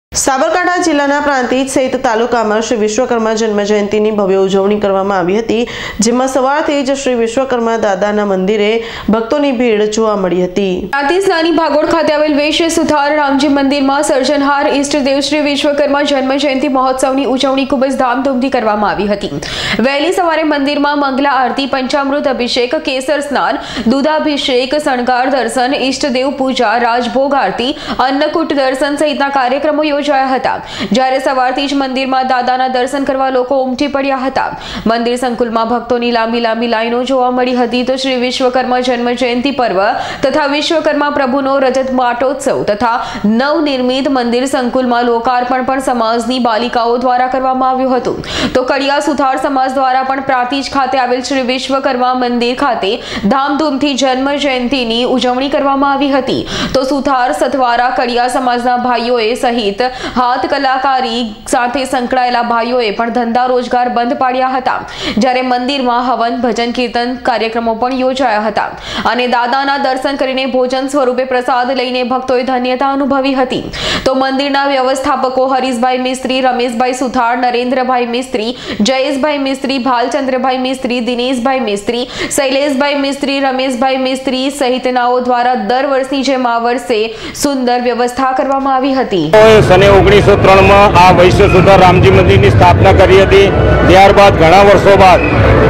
સાબરકાંઠા જિલ્લાના પ્રાંતિજ સહિત તાલુકામાં શ્રી વિશ્વકર્મા જન્મજયંતિની ભવ્ય ઉજવણી કરવામાં આવી હતી, જેમાં સવારથી જ શ્રી વિશ્વકર્મા દાદાના મંદિરે ભક્તોની ભીડ જોવા મળી હતી। પ્રાંતિજની ભાગોળ ખાતે આવેલ વૈશ્ય સુથાર રામજી મંદિરમાં સર્જનહાર ઈષ્ટદેવ શ્રી વિશ્વકર્મા જન્મજયંતિ મહોત્સવની ઉજવણી ખૂબ જ ધામધૂમથી કરવામાં આવી હતી। વહેલી સવારે મંદિરમાં મંગલા આરતી, પંચામૃત અભિષેક, કેસર સ્નાન, દૂધાભિષેક, શણગાર દર્શન, ઈષ્ટદેવ પૂજા, રાજભોગ આરતી, અન્નકૂટ દર્શન સહિતના કાર્યક્રમો યોજાયા હતા। જ્યારે સવારથી જ મંદિરમાં દાદાના દર્શન કરવા લોકો ઉમટી પડ્યા હતા। મંદિર સંકુલમાં ભક્તોની લાંબી લાઈનો જોવા મળી હતી। તો શ્રી વિશ્વકર્મા જન્મજયંતિ પર્વ તથા વિશ્વકર્મા પ્રભુનો રજત માટોત્સવ તથા નવનિર્મિત મંદિર સંકુલમાં લોકાર્પણ પણ સમાજની બાલિકાઓ દ્વારા કરવામાં આવ્યું હતું। તો કડિયા સુથાર સમાજ દ્વારા પણ પ્રાંતિજ ખાતે આવેલ શ્રી વિશ્વકર્મા મંદિર ખાતે ધામધૂમથી જન્મજયંતિની ઉજવણી કરવામાં આવી હતી। તો સુથાર, સથવારા, કડિયા સમાજના ભાઈઓએ સહિત હાથ કલાકારી સાથે સંકળાયેલા ભાઈઓએ પણ ધંધા રોજગાર બંધ પાડ્યા હતા। જ્યારે મંદિરમાં હવન, ભજન, કીર્તન કાર્યક્રમો પણ યોજાયા હતા અને દાદાના દર્શન કરીને ભોજન સ્વરૂપે પ્રસાદ લઈને ભક્તોએ ધન્યતા અનુભવી હતી। તો મંદિરના વ્યવસ્થાપકો હરીશભાઈ મિસ્ત્રી, રમેશભાઈ સુથાર, નરેન્દ્રભાઈ મિસ્ત્રી, જયેશભાઈ મિસ્ત્રી, ભાલચંદ્રભાઈ મિસ્ત્રી, દિનેશભાઈ મિસ્ત્રી, શૈલેષભાઈ મિસ્ત્રી, રમેશભાઈ મિસ્ત્રી સહિતનાઓ દ્વારા દર વર્ષની જેમ આ વર્ષે સુંદર વ્યવસ્થા કરવામાં આવી હતી। સને 1903 માં આ વૈશ્ય સુથાર રામજી મંદિરની સ્થાપના કરી હતી। ત્યારબાદ ઘણા વર્ષો બાદ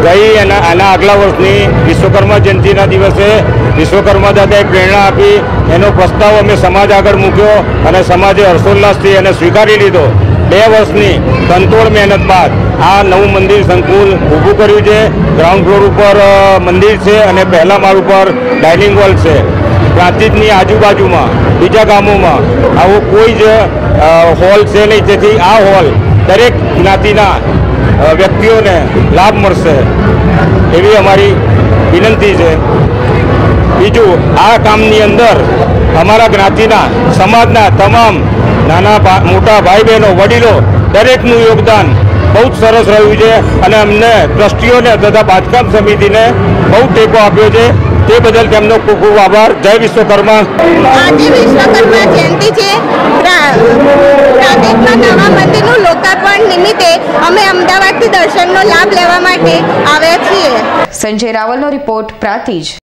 આના આગલા વર્ષની વિશ્વકર્મા જયંતિના દિવસે વિશ્વકર્મા દાદાએ પ્રેરણા આપી, એનો પ્રસ્તાવ અમે સમાજ આગળ મૂક્યો અને સમાજે હર્ષોલ્લાસથી એને સ્વીકારી લીધો। 2 વર્ષની તનતોડ મહેનત બાદ આ નવું મંદિર સંકુલ ઊભું કર્યું છે। ગ્રાઉન્ડ ફ્લોર ઉપર મંદિર છે અને પહેલા માળ ઉપર ડાઇનિંગ હોલ છે। પ્રાંતિજની આજુબાજુમાં બીજા ગામોમાં આવો કોઈ જ હોલ છે નહીં, તેથી આ હોલ દરેક જ્ઞાતિના વ્યક્તિઓને લાભ મળશે એવી અમારી વિનંતી છે। બીજું, આ કામની અંદર અમારા જ્ઞાતિના સમાજના તમામ નાના મોટા ભાઈ બહેનો, વડીલો દરેકનું યોગદાન બહુ જ સરસ રહ્યું છે અને અમને ટ્રસ્ટીઓને તથા બાંધકામ સમિતિને બહુ ટેકો આપ્યો છે। તે બદલ તેમનો ખૂબ ખૂબ આભાર। જય વિશ્વકર્મા। આજે વિશ્વકર્મા જયંતિ છે। પ્રાંતિજમાં નવા મંદિરનું લોકાર્પણ નિમિત્તે અમે અમદાવાદથી દર્શનનો લાભ લેવા માટે આવ્યા છીએ। સંજય રાવલનો રિપોર્ટ, પ્રાંતિજ।